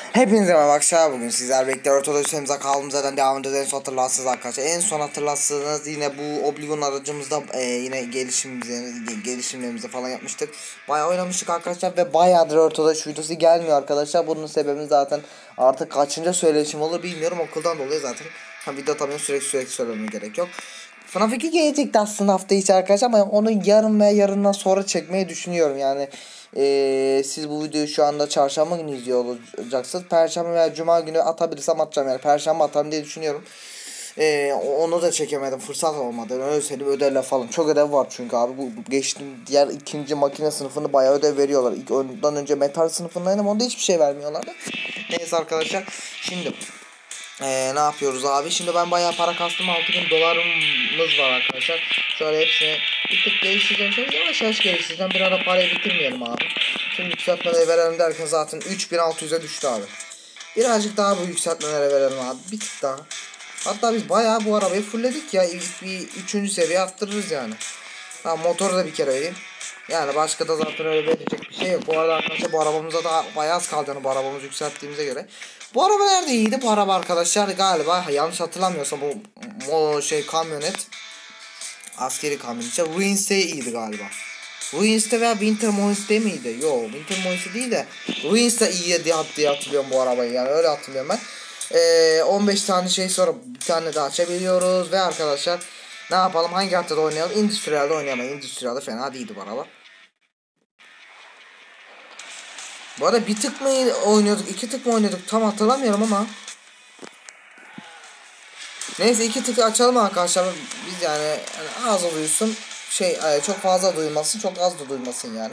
Hepinize merhaba arkadaşlar, bugün sizler birlikte ortadoğu kaldığımız yerden devam edeceğiz. Hatırlarsınız arkadaşlar, en son hatırlarsınız yine bu Oblivion aracımızda yine gelişimlerimizi falan yapmıştık. Bayağı oynamıştık arkadaşlar ve bayağıdır ortadoğu videosu gelmiyor arkadaşlar. Bunun sebebi zaten artık kaçıncı söyleşim olur bilmiyorum, okuldan dolayı zaten video tabii sürekli söylememe gerek yok. FNAF 2 gelecekti aslında hafta içi arkadaşlar, ama onu yarın veya yarından sonra çekmeyi düşünüyorum yani. Siz bu videoyu şu anda çarşamba günü izliyor olacaksınız. Perşembe veya cuma günü atabilirsem atacağım, yani perşembe atarım diye düşünüyorum. Onu da çekemedim, fırsat olmadı. Öyle söyleyeyim, ödevle falan çok ödev var çünkü abi. Bu geçtiğim diğer ikinci makine sınıfını bayağı ödev veriyorlar. Ondan önce metal sınıfındaydım, onda hiçbir şey vermiyorlardı. Neyse arkadaşlar, şimdi ne yapıyoruz abi? Şimdi ben bayağı para kastım, $6.000 var arkadaşlar. Şöyle hepsini bir tık geliştireceğim. Şöyle yavaş yavaş geliştireceğim. Bir ara parayı bitirmeyelim abi. Şimdi yükseltmeleri verelim derken zaten 3600'e düştü abi. Birazcık daha bu yükseltmelere verelim abi. Bir tık daha. Hatta biz bayağı bu arabayı fullledik ya. İlk bir 3. seviye attırırız yani. Ha, motoru da bir kere vereyim. Yani başka da zaten öyle verecek bir şey yok. Bu arada arkadaşlar, bu arabamıza da bayağı az kalacağını, bu arabamızı yükselttiğimize göre. Bu araba nerede iyiydi? Bu araba arkadaşlar galiba, yanlış hatırlamıyorsam bu kamyonet, askeri kamyon işte Ruins'te iyiydi galiba. Ruins'te veya Winter Moins'te miydi? Yo, Winter Moins'te değil de Ruins'te iyi diye hatırlıyorum bu arabayı, yani öyle hatırlıyorum ben. 15 tane şey sonra bir tane daha açabiliyoruz ve arkadaşlar ne yapalım, hangi haftada oynayalım? Industrial'de oynayamayız. Industrial'de fena değildi bu araba. Bu arada bir tık mı oynuyorduk, 2 tık mı oynuyorduk tam hatırlamıyorum ama. Neyse 2 tık açalım arkadaşlar. Biz yani az da duyulsun. Çok fazla duyulmasın, çok az da duyulmasın yani.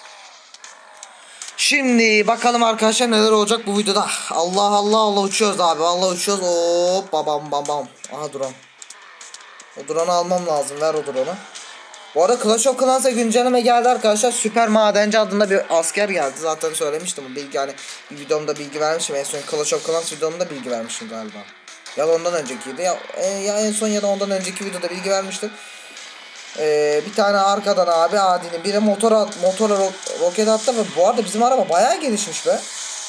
Şimdi bakalım arkadaşlar neler olacak bu videoda. Allah Allah Allah, uçuyoruz abi. Vallahi uçuyoruz. Hop babam babam. Aha drone. O drone'u almam lazım. Ver o drone'u. Bu arada Clash of Clans'a güncelleme geldi arkadaşlar. Süper Madenci adında bir asker geldi. Zaten söylemiştim bu bilgi, hani bir videomda bilgi vermişim. En son Clash of Clans videomda bilgi vermişim galiba. Ya da ondan öncekiydi. Ya en son ya da ondan önceki videoda bilgi vermiştim. Bir tane arkadan abi adinin biri motora roket attı ve bu arada bizim araba bayağı gelişmiş be.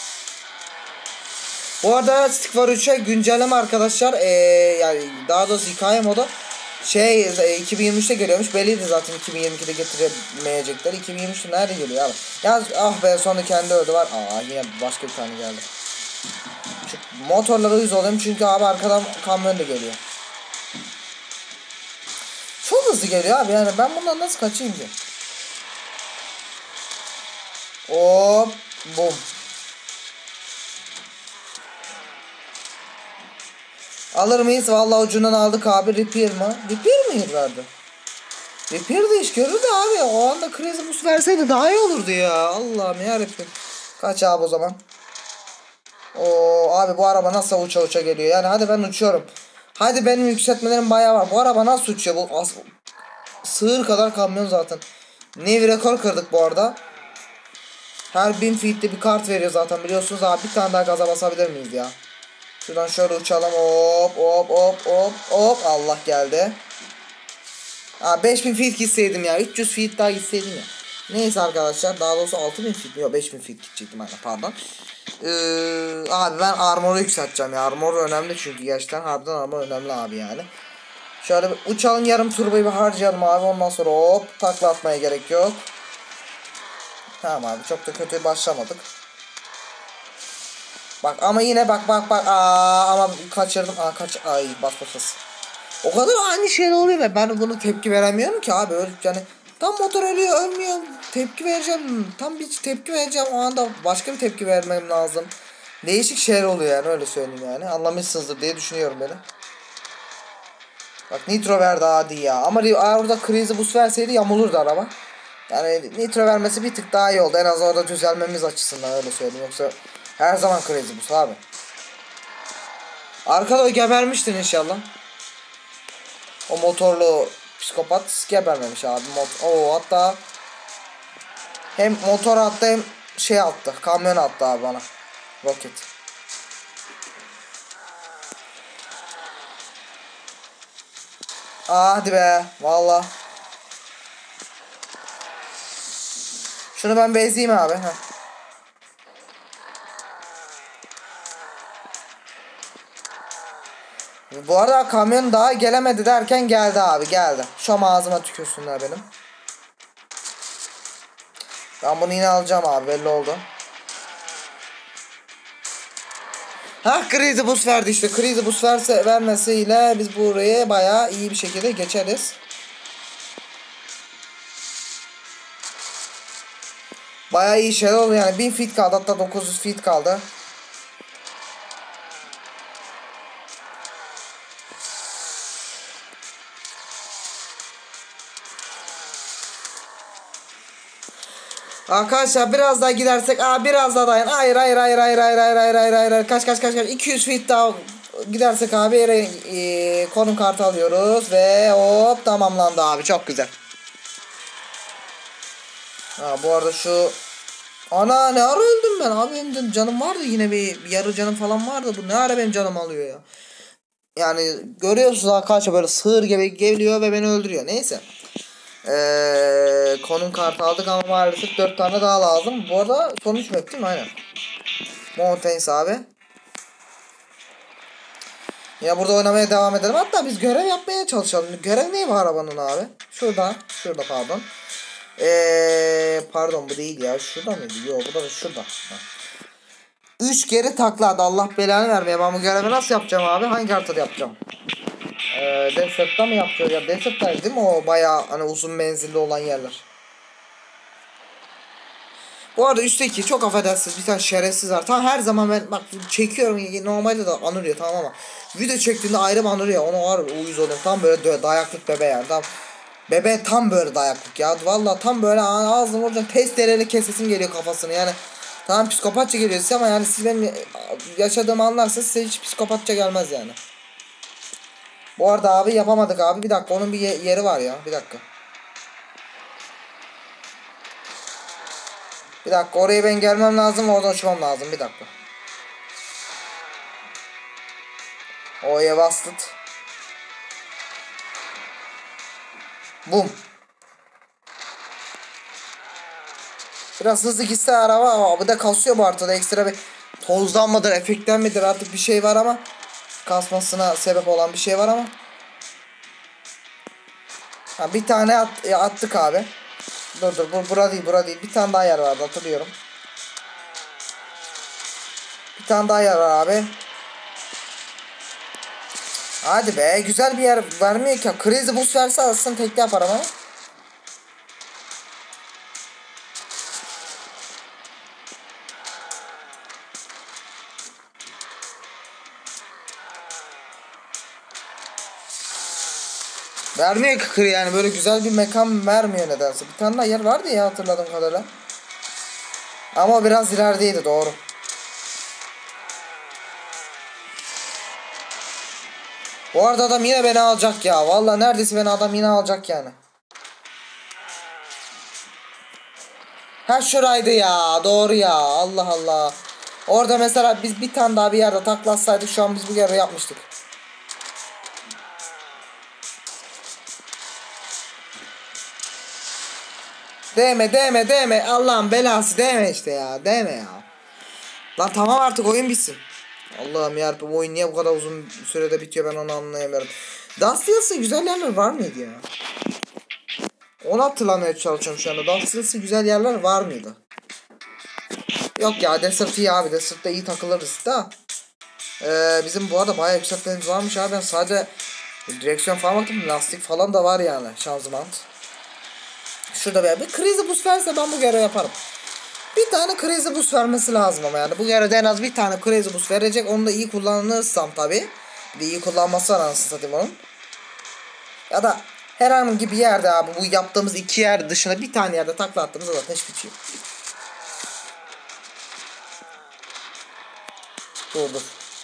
Bu arada Stick War 3'e güncelleme arkadaşlar, yani daha doğrusu hikaye modu 2023'te geliyormuş. Belliydi zaten 2022'de getiremeyecekler. 2023'te nerede geliyor abi? Ya ah be, sonra kendi öldü var. Yine başka bir tane geldi. Şu motorlara uyuz oluyorum çünkü abi arkadan kamyon da geliyor. Çok hızlı geliyor abi, yani ben bundan nasıl kaçayım ki? Hop bum. Alır mıyız? Vallahi ucundan aldık abi. Repair mı? Repair mi verdi? Repair de iş görürdü abi. O anda Crazy Boost verseydi daha iyi olurdu ya. Allah'ım yarabbim. Kaç abi o zaman? Abi bu araba nasıl uça uça geliyor? Yani hadi ben uçuyorum. Hadi benim yükseltmelerim bayağı var. Bu araba nasıl uçuyor? Bu sığır kadar kamyon zaten. New rekor kırdık bu arada. Her 1000 feet'te bir kart veriyor zaten, biliyorsunuz abi. Bir tane daha gaza basabilir miyiz ya? Şuradan şöyle uçalım. Hop hop hop hop hop. Allah geldi. 5000 feet gitseydim ya. 300 feet daha gitseydim ya. Neyse arkadaşlar, daha doğrusu 6000 feet mi? Yok, 5000 feet gidecektim aynen, pardon. Abi ben armoru yükselteceğim ya. Armor önemli çünkü gerçekten harbiden armor önemli abi yani. Şöyle bir uçalım, yarım turbayı bir harcayalım abi. Ondan sonra hop takla atmaya gerek yok. Tamam abi, çok da kötü başlamadık. Bak ama yine bak. Ama kaçırdım. Ay bas. O kadar aynı şey oluyor ve ben bunu tepki veremiyorum ki abi. Öyle yani tam motor ölüyor, ölmüyor. Tepki vereceğim. Tam bir tepki vereceğim. O anda başka bir tepki vermem lazım. Değişik şeyler oluyor yani, öyle söyleyeyim yani. Anlamışsınızdır diye düşünüyorum beni. Bak nitro verdi hadi ya. Ama orada Crazy Boost verseydi yamulurdu araba. Yani nitro vermesi bir tık daha iyi oldu. En az orada düzelmemiz açısından, öyle söyleyeyim. Yoksa her zaman Crazy Boost abi. Arkada o gebermiştin inşallah. O motorlu psikopat gebermemiş abi. Hatta hem motor attı hem attı. Kamyon attı abi bana. Roket. Hadi be. Valla. Şunu ben bezeyim abi. Bu arada kamyon daha gelemedi derken geldi abi, geldi. Şu ağzıma tükürsünler benim. Ben bunu yine alacağım abi, belli oldu. Ha, Crazy Boost verdi işte. Crazy Boost vermesiyle biz buraya bayağı iyi bir şekilde geçeriz. Bayağı iyi şeyler oldu yani. 1000 feet kaldı, hatta 900 feet kaldı. Arkadaşlar biraz daha gidersek, biraz daha dayan. Hayır hayır hayır hayır hayır hayır hayır hayır hayır hayır. Kaç 200 feet daha gidersek abi konum kartı alıyoruz ve hop tamamlandı abi, çok güzel. Bu arada şu ana, ne ara öldüm ben abi, benim canım vardı, yine bir yarı canım falan vardı, bu ne ara benim canım alıyor ya. Yani görüyorsunuz arkadaşlar, böyle sığır gibi geliyor ve beni öldürüyor. Neyse. Konum kartı aldık ama maalesef 4 tane daha lazım. Bu arada son 3 map değil mi? Aynen. Mountains abi. Ya burada oynamaya devam edelim. Hatta biz görev yapmaya çalışalım. Görev neydi bu arabanın abi? Şurada pardon. Pardon, bu değil ya. Şurada mıydı? Yok, bu da şurada. 3 geri takladı. Allah belanı vermeye. Ben bu görevi nasıl yapacağım abi? Hangi haritada yapacağım? Desert'ta mı yapacağız ya? Desert'taydı değil mi o bayağı hani uzun menzilli olan yerler? Bu arada üstteki çok affedersiniz bir tane şerefsiz var. Tam her zaman ben bak çekiyorum, normalde de anırıyor tamam ama video çektiğinde ayrı anırıyor. Onu var uyuz oluyorum. Tam böyle dayaklık bebe yani. Tam bebe tam böyle dayaklık ya. Vallahi tam böyle ağzını vuracağım. Testereyle kesesim geliyor kafasını yani. Tamam psikopatça geliyor size ama yani siz benim yaşadığımı anlarsanız size hiç psikopatça gelmez yani. Bu arada abi yapamadık abi. Bir dakika, onun bir yeri var ya. Bir dakika. Bir dakika, oraya ben gelmem lazım. Oradan uçmam lazım. Bir dakika. O'ya bastık. Bum. Biraz hızlı gitse araba ama bu da kasıyor bu haritada. Ekstra bir tozdan mıdır, efektten midir artık bir şey var ama kasmasına sebep olan bir şey var ama. Bir tane attık abi. Dur bura değil. Bir tane daha yer vardı, hatırlıyorum. Bir tane daha yer var abi. Hadi be, güzel bir yer vermiyor ki. Crazy Boost verse aslında tekli yaparım ama. Vermiyor ki yani, böyle güzel bir mekan vermiyor nedense. Bir tane daha yer vardı ya hatırladığım kadarıyla. Ama biraz ilerideydi, doğru. Bu arada adam yine beni alacak ya. Vallahi neredeyse beni adam yine alacak yani. Ha şuraydı ya. Doğru ya. Allah Allah. Orada mesela biz bir tane daha bir yerde taklatsaydık şu an biz bu yeri yapmıştık. Değme. Allah'ın belası, değme işte ya. Değme ya. Lan tamam artık, oyun bitsin. Allah'ım yarabbim, bu oyun niye bu kadar uzun sürede bitiyor, ben onu anlayamıyorum. Dust Hills'ın güzel yerler var mıydı ya? Onu hatırlamaya çalışıyorum şu anda. Dust Hills'ın güzel yerler var mıydı? Yok ya, Desert iyi abi. Desert'ta iyi takılırız da. Bizim bu arada bayağı yükseltmemiz varmış abi. Ben sadece direksiyon falan baktım. Lastik falan da var yani. Şanzıman. Şurada bir Crazy Boost verse ben bu görevi yaparım. Bir tane Crazy Boost vermesi lazım ama yani. Bu görevde en az bir tane Crazy Boost verecek. Onu da iyi kullanırsam tabi. Bir de iyi kullanması var anasını satayım onun. Ya da herhangi bir yerde abi, bu yaptığımız 2 yer dışında bir tane yerde takla attığımızda zaten hiç bitiyor. Dur.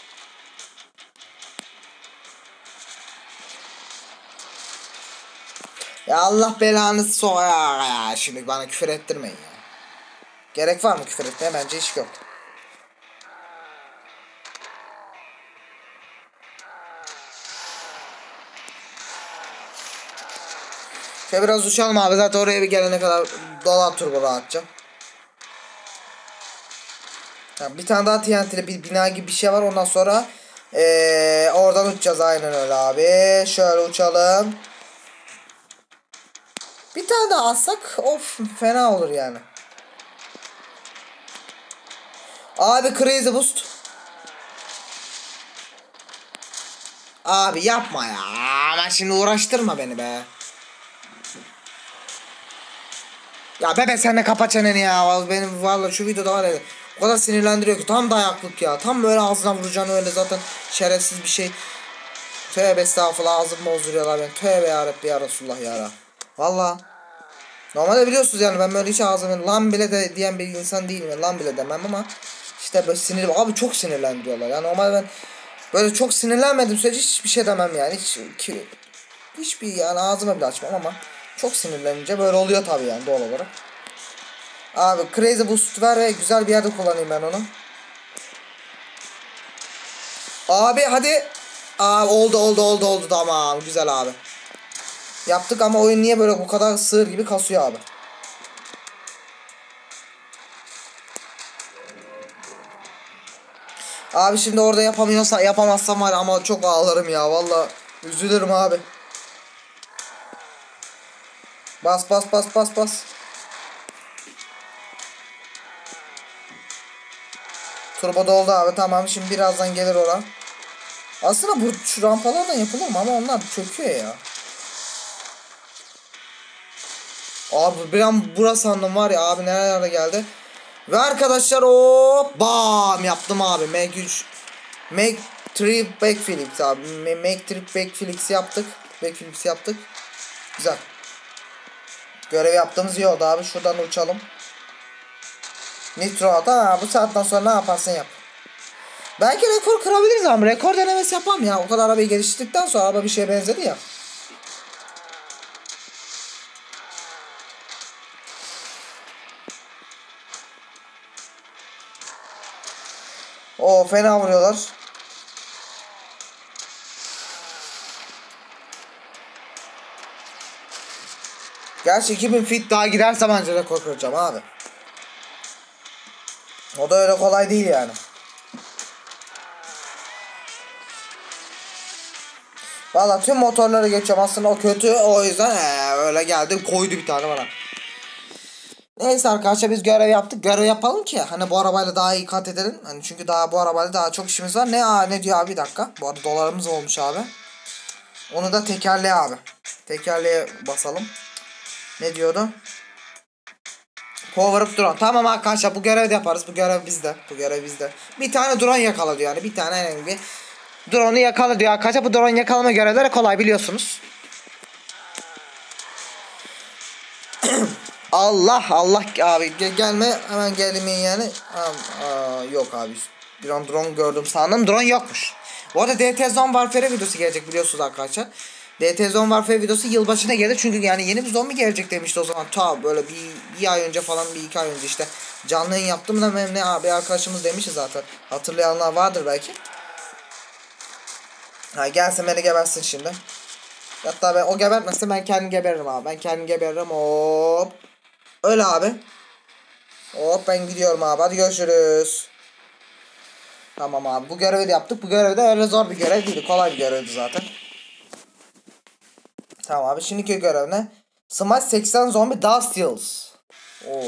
Ya Allah belanı ya. Şimdi bana küfür ettirmeyin ya. Gerek var mı küfür etmeye? Bence hiç yok. Şöyle biraz uçalım abi, zaten oraya bir gelene kadar dolar turbo atacağım. Bir tane daha TNT'li bir bina gibi bir şey var, ondan sonra Oradan uçacağız aynen öyle abi. Şöyle uçalım. Bir tane daha atsak of fena olur yani. Abi crazy boost. Abi yapma ya. Ama şimdi uğraştırma beni be. Ya bebe sen de kapa çeneni ya. Benim vallahi şu videoda var ya. O kadar sinirlendiriyor ki tam dayaklık ya. Tam böyle ağzına vuracaksın öyle zaten şerefsiz bir şey. Tövbe estağfurullah ağzımı bozduruyorlar ben. Tövbe yarabbi ya Resulullah ya. Valla. Normalde biliyorsunuz yani ben böyle hiç ağzımı lan bile de diyen bir insan değilim. Lan bile demem ama işte böyle sinir abi çok sinirlendiriyorlar. Yani normalde ben böyle çok sinirlenmedim sürece hiçbir şey demem yani. Hiçbir yani ağzıma bile açmam ama çok sinirlenince böyle oluyor tabii yani doğal olarak. Abi crazy boost ver ve güzel bir yerde kullanayım ben onu. Abi hadi. Aa oldu tamam güzel abi. Yaptık ama oyun niye böyle bu kadar sığır gibi kasıyor abi. Abi şimdi orada yapamazsam var ama çok ağlarım ya valla. Üzülürüm abi. Bas. Turbo doldu abi tamam şimdi birazdan gelir oran. Aslında bu şu rampalardan yapılır mı ama onlar çöküyor ya. Abi bir an burası sandım var ya abi nerelere geldi. Ve arkadaşlar o bam yaptım abi. Make 3 backflips abi. Make 3 backflips yaptık. Backflips yaptık. Güzel. Görev yaptığımız iyi oldu abi. Şuradan uçalım. Nitro da bu saatten sonra ne yaparsan yap. Belki rekor kırabiliriz ama rekor denemesi yapmam ya. O kadar arabayı geliştirdikten sonra araba bir şeye benzedi ya. O fena vuruyorlar. Gerçi 2000 feet daha giderse bence rekor kıracağım abi. O da öyle kolay değil yani. Valla tüm motorları geçiyorum aslında o kötü o yüzden öyle geldi koydu bir tane bana. Neyse arkadaşlar biz görev yaptık. Görev yapalım ki hani bu arabayla daha iyi kat edelim. Hani çünkü daha bu arabayla daha çok işimiz var. Ne diyor abi bir dakika. Bu arada dolarımız olmuş abi. Onu da tekerleğe abi. Tekerleğe basalım. Ne diyordu? Power up drone. Tamam arkadaşlar bu görevi de yaparız. Bu görev bizde. Bu görev bizde. Bir tane drone yakala diyor yani. Bir tane herhangi bir drone'u yakala diyor arkadaşlar. Bu drone yakalama görevleri kolay biliyorsunuz. Allah abi gelme hemen gelmeyin yani. Yok abi. Bir an drone gördüm sandım. Drone yokmuş. Bu arada DT Zone Warfare videosu gelecek biliyorsunuz arkadaşlar. DT Zone Warfare videosu yılbaşına gelir çünkü yani yeni bir zombi gelecek demişti o zaman. Ta böyle bir ay önce falan bir iki ay önce işte canlı yayın yaptım da benim ne abi arkadaşımız demişti zaten. Hatırlayanlar vardır belki. Ha gelse beni gebersin şimdi. Hatta ben o gebertmezse ben kendim geberirim abi. Ben kendim geberirim hop. Öyle abi. Hop ben gidiyorum abi. Hadi görüşürüz. Tamam abi. Bu görevi de yaptık. Bu görevi de öyle zor bir görev değildi. Kolay bir görevdi zaten. Tamam abi. Şimdiki görev ne? Smash 80 zombi Dust Hills. Oo.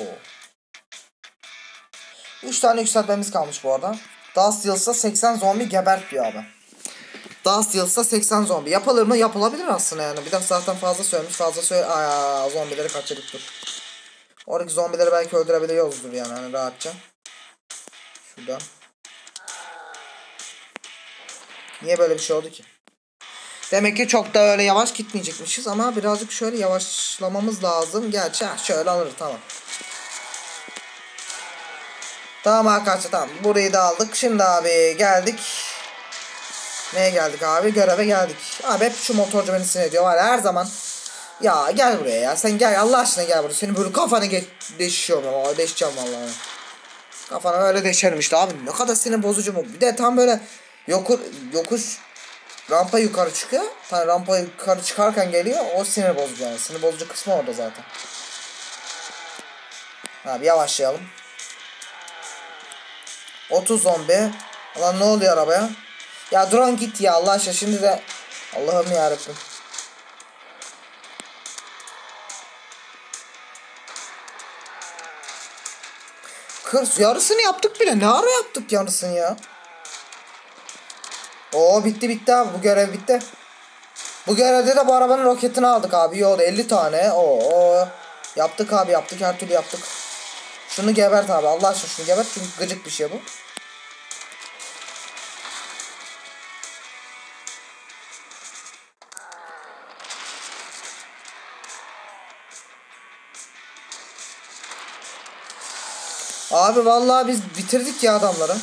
3 tane yükseltmemiz kalmış bu arada. Dust Hills'ta 80 zombi gebert diyor abi. Dust Hills'ta 80 zombi. Yapılır mı? Yapılabilir aslında yani. Bir de zaten fazla söylemiş. Zombileri kaçırdık dur. Oradaki zombileri belki öldürebiliyoruzdur yani hani rahatça. Şurada. Niye böyle bir şey oldu ki? Demek ki çok da öyle yavaş gitmeyecekmişiz ama birazcık şöyle yavaşlamamız lazım. Gerçi şöyle alırız tamam. Tamam arkadaşlar tamam. Burayı da aldık. Şimdi abi geldik. Neye geldik abi? Göreve geldik. Abi hep şu motorcu beni sinir ediyor var ya, her zaman. Ya gel buraya ya. Sen gel Allah aşkına gel buraya. Senin böyle kafanı deşiyorum ama deşeceğim vallahi. Kafana öyle deşerim işte abi. Ne kadar sinir bozucu mu? Bir de tam böyle yokuş rampa yukarı çıkıyor. Tam rampa yukarı çıkarken geliyor. O sinir bozucu yani. Sinir bozucu kısmı orada zaten. Abi yavaşlayalım. 30 zombi. Lan ne oluyor arabaya? Ya drone git ya Allah aşkına şimdi de. Allah'ım yarabbim. Kız yarısını yaptık bile. Ne ara yaptık yarısını ya? Oo bitti abi, bu görev bitti. Bu görevde de bu arabanın roketini aldık abi. İyi oldu, 50 tane. Oo yaptık abi, yaptık, her türlü yaptık. Şunu gebert abi, Allah aşkına şunu gebert, çünkü gıcık bir şey bu. Abi vallahi biz bitirdik ya adamları.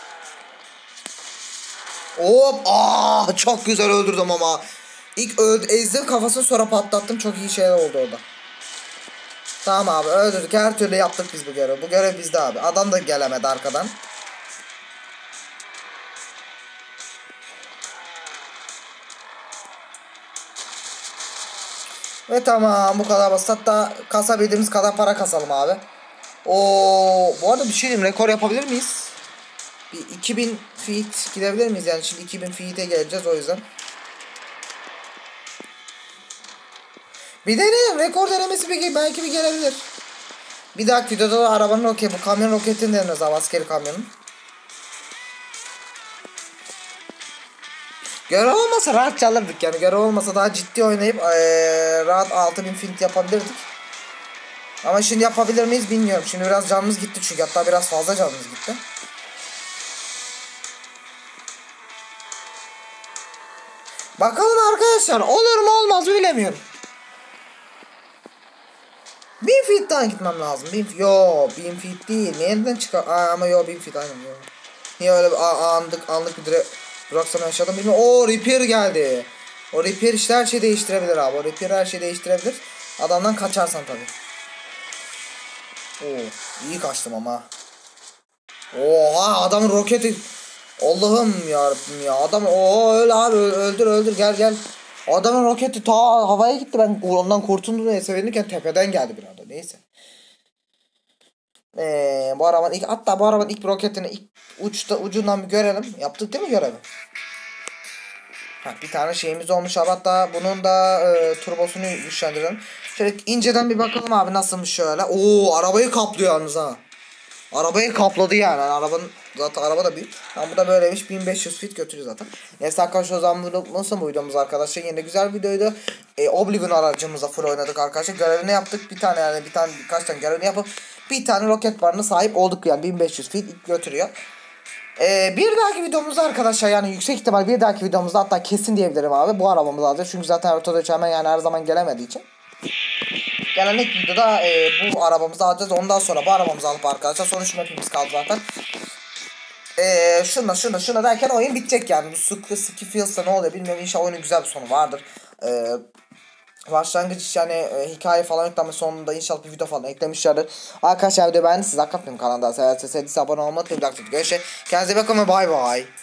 Hop, çok güzel öldürdüm ama. İlk ezdim kafasını, sonra patlattım, çok iyi şeyler oldu orada. Tamam abi, öldürdük, her türlü yaptık biz bu görevi. Bu görev bizde abi. Adam da gelemedi arkadan. Ve tamam, bu kadar basit. Hatta kasabildiğimiz kadar para kasalım abi. Bu arada bir şey diyeyim, rekor yapabilir miyiz? Bir 2000 feet gidebilir miyiz? Yani şimdi 2000 feet'e geleceğiz, o yüzden. Bir deneyelim, rekor denemesi belki bir gelebilir. Bir dahaki videoda da arabanın bu kamyon roketini deneriz abi, askeri kamyonun. Görev olmasa rahat çalırdık yani, görev olmasa daha ciddi oynayıp rahat 6000 feet yapabilirdik. Ama şimdi yapabilir miyiz bilmiyorum. Şimdi biraz canımız gitti çünkü, hatta biraz fazla canımız gitti. Bakalım arkadaşlar, olur mu olmaz mı bilemiyorum. 1000 feet daha gitmem lazım. 1000 feet. Yo 1000 feet değil. Nereden çıkar? Ama yo 1000 feet aynen yo. Niye öyle anlık bir duraksama yaşadım bilmiyorum. Repair geldi. O repair işte her şeyi değiştirebilir abi. O repair her şeyi değiştirebilir. Adamdan kaçarsan tabii. İyi kaçtım ama. Oha, adamın roketi. Allah'ım yarabbim ya. Adam öyle abi, öldür gel. Adamın roketi ta havaya gitti, ben ondan kurtuldum diye sevinirken tepeden geldi bir anda, neyse. Bu arabanın ilk roketini ucundan bir görelim. Yaptık değil mi görevi? Bir tane şeyimiz olmuş abi, hatta bunun da turbosunu güçlendirelim. Şöyle inceden bir bakalım abi, nasılmış şöyle. Arabayı kaplıyor yalnız ha. Arabayı kapladı yani. Arabanın zaten araba da büyük. Bu da böyleymiş. 1500 feet götürüyor zaten. Neyse arkadaşlar, o zaman bu videomuz arkadaşlar. Yine güzel bir videoydu. Oblivion aracımızla full oynadık arkadaşlar. Görevini yaptık. Birkaç tane görevini yapıp bir tane roket barına sahip olduk yani. 1500 feet götürüyor. Bir dahaki videomuzda arkadaşlar, yani yüksek ihtimal bir dahaki videomuzda, hatta kesin diyebilirim abi, bu arabamız alacağız. Çünkü zaten ortada hemen yani her zaman gelemediği için. Gelen ilk videoda bu arabamızı alacağız. Ondan sonra bu arabamızı alıp arkadaşlar, sonuç map'imiz kaldı zaten. Şuna derken oyun bitecek yani. Bu Ski Fields'ta ne oluyor bilmiyorum. İnşallah oyunun güzel bir sonu vardır. Başlangıç yani hikaye falan yüklenme, sonunda inşallah bir video falan eklemişlerdir. Arkadaşlar videoyu beğendiyseniz, hakikaten kanalda severseniz abone olmayı unutmayın. Görüşürüz. Kendinize bakın ve bay bay.